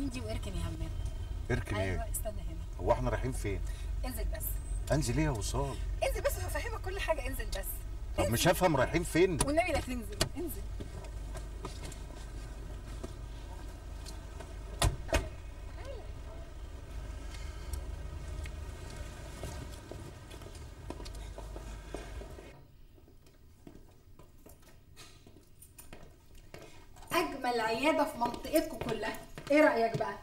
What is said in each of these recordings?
اليمين دي واركن يا همام. اركن ايه؟ ايوه استنى هنا. هو احنا رايحين فين؟ انزل بس. انزل ايه يا وصال؟ انزل بس هفهمك كل حاجه، انزل بس. طب مش هفهم رايحين فين؟ والنبي لا تنزل، انزل. اجمل عياده في منطقتكم كلها، ايه رايك بقى؟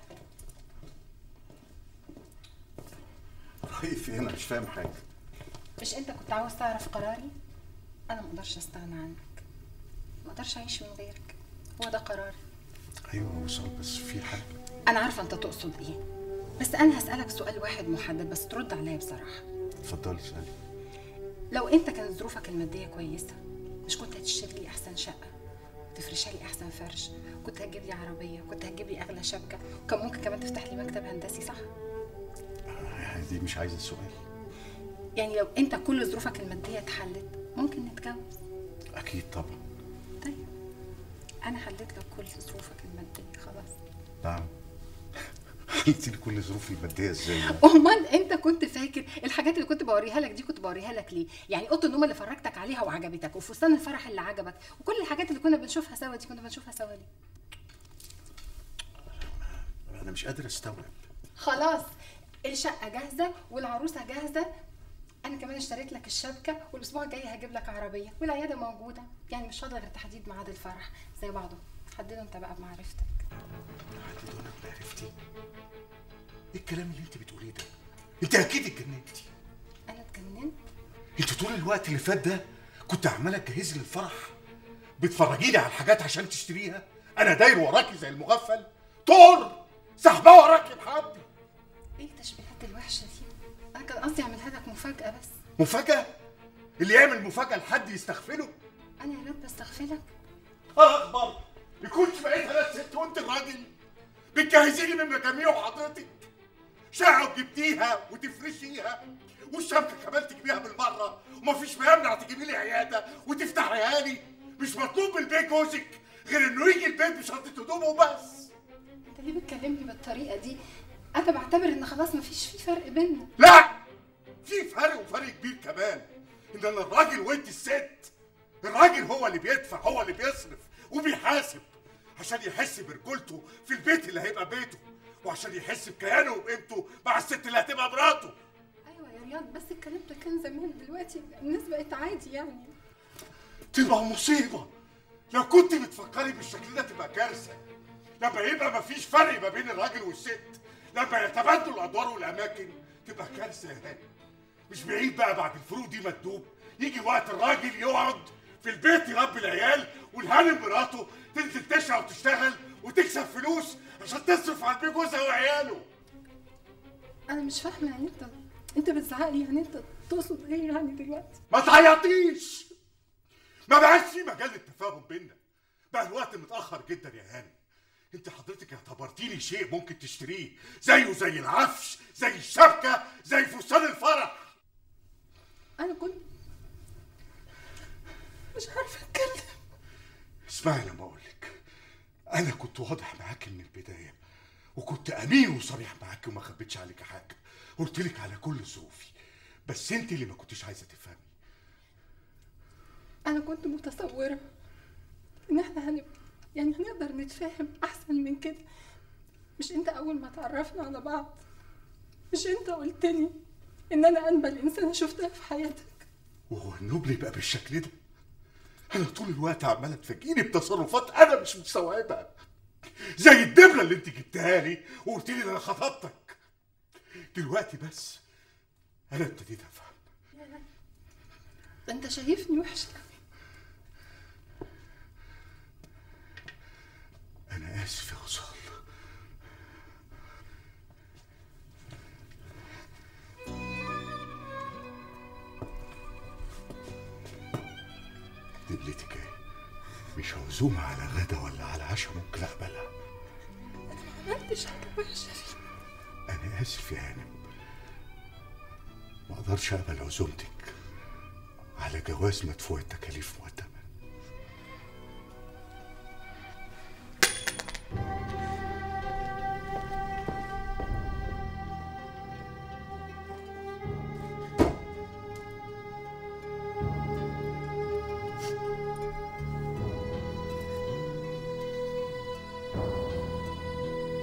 رايح فين؟ انا مش فاهم حاجه. مش انت كنت عاوز تعرف قراري؟ انا ما اقدرش استغنى عنك، ما اقدرش اعيش من غيرك، هو ده قراري. ايوه يا وصال بس في حاجه. انا عارفه انت تقصد ايه، بس انا هسالك سؤال واحد محدد بس ترد عليا بصراحه. اتفضلي اسالي. لو انت كانت ظروفك الماديه كويسه، مش كنت هتشتري لي احسن شقه، تفرشها لي احسن فرش، كنت هتجيب لي عربيه، كنت هتجيب لي اغلى شبكه، وكان ممكن كمان تفتح لي مكتب هندسي، صح؟ دي مش عايزه سؤال. يعني لو انت كل ظروفك الماديه اتحلت ممكن نتجوز. اكيد طبعا. طيب انا حليت لك كل ظروفك الماديه خلاص. نعم. حلتي لي كل ظروفي الماديه ازاي؟ امال انت كنت فاكر الحاجات اللي كنت بوريها لك دي كنت بوريها لك ليه؟ يعني اوضه النوم اللي فرجتك عليها وعجبتك، وفستان الفرح اللي عجبك، وكل الحاجات اللي كنا بنشوفها سوا دي كنا بنشوفها سوا ليه؟ انا مش قادر استوعب. خلاص الشقه جاهزه والعروسه جاهزه، انا كمان اشتريت لك الشبكه، والاسبوع الجاي هجيب لك عربيه، والعياده موجوده، يعني مش فاضل غير تحديد ميعاد الفرح زي بعضه. حدده انت بقى بمعرفتك. حدده انا بمعرفتي؟ ايه الكلام اللي انت بتقوليه ده؟ انت اكيد اتجننتي. انا اتجننت؟ انت طول الوقت اللي فات ده كنت عماله تجهزي لي الفرح، بتفرجي لي على الحاجات عشان تشتريها، انا داير وراكي زي المغفل، طور سحبه وراكي بحبل. ايه التشبيهات الوحشه دي؟ انا كان قصدي اعملها لك مفاجاه بس. مفاجاه؟ اللي يعمل مفاجاه لحد يستغفله؟ انا يا ريت بستغفلك. اخبر يكونش بقيت انا الست وانت الراجل، بتجهزيني من مجاميع حضرتك، شقه وجبتيها وتفرشيها، والشبكه كمان تجيبيها بالمره، ومفيش ما يمنع تجيبي لي عياده وتفتحيها لي. مش مطلوب من البيت جوزك غير انه يجي البيت بشنطه هدومه وبس. انت ليه بتكلمني بالطريقه دي؟ انا بعتبر ان خلاص مفيش في فرق بيننا. لا، في فرق وفرق كبير كمان. ان انا الراجل وانت الست. الراجل هو اللي بيدفع، هو اللي بيصرف وبيحاسب عشان يحس برجولته في البيت اللي هيبقى بيته، وعشان يحس بكيانه وقيمته مع الست اللي هتبقى مراته. ايوه يا رياض، بس الكلام ده كان زمان، دلوقتي الناس بقت عادي يعني. تبقى مصيبه لو كنت بتفكري بالشكل ده، تبقى كارثه. لما يبقى مفيش فرق ما بين الراجل والست، لما يتبادلوا الادوار والاماكن، تبقى كارثه يا هاني. مش بعيد بقى بعد الفروق دي ما تدوب، يجي وقت الراجل يقعد في البيت يربي العيال، والهانم مراته تنزل تشقى وتشتغل وتكسب فلوس عشان تصرف على البيت جوزها وعياله. انا مش فاهمه، يعني انت بتزعق لي، يعني انت تقصد ايه يعني دلوقتي؟ ما تعيطيش، ما بقاش في مجال للتفاهم بينا، بقى الوقت متاخر جدا يا هاني. انت حضرتك اعتبرتيني شيء ممكن تشتريه زيه زي العفش، زي الشبكه، زي فستان الفرح. انا كنت مش عارفه اتكلم. اسمعي لما اقول لك، انا كنت واضح معاكي من البدايه، وكنت امين وصريح معاكي وما خبيتش عليكي حاجه، قلت لك على كل ظروفي، بس انت اللي ما كنتيش عايزه تفهمي. انا كنت متصوره ان احنا يعني هنقدر نتفاهم احسن من كده. مش انت اول ما تعرفنا على بعض، مش انت قلت لي ان انا انبل انسانه شفتها في حياتك؟ وهو النبل يبقى بالشكل ده؟ انا طول الوقت عماله تفاجئيني بتصرفات انا مش مستوعبها، زي الدبله اللي انت جبتها لي وقلت لي انا خطبتك. دلوقتي بس انا ابتديت افهم. انت شايفني وحشه. انا اسف يا وصال. دبلتك ايه؟ مش عزومه على غدا ولا على عشاء ممكن اقبلها. انا ما عملتش حاجه وحشه. انا اسف يا هانم، ما اقدرش اقبل عزومتك على جواز مدفوع التكاليف مقدما.